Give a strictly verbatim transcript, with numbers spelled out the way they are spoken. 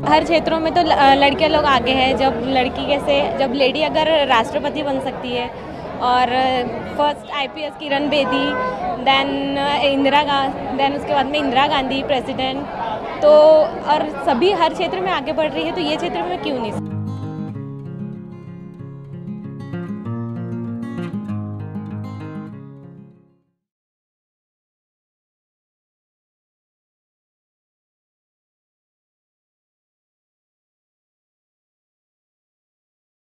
हर क्षेत्रों में तो लड़कियां लोग आगे हैं। जब लड़की कैसे जब लेडी अगर राष्ट्रपति बन सकती है, और first IPS Kiran Bedi, then Indira Gandhi, then उसके बाद में इंदिरा गांधी प्रेसिडेंट, तो और सभी हर क्षेत्र में आगे बढ़ रही है, तो ये क्षेत्र में क्यों नहीं।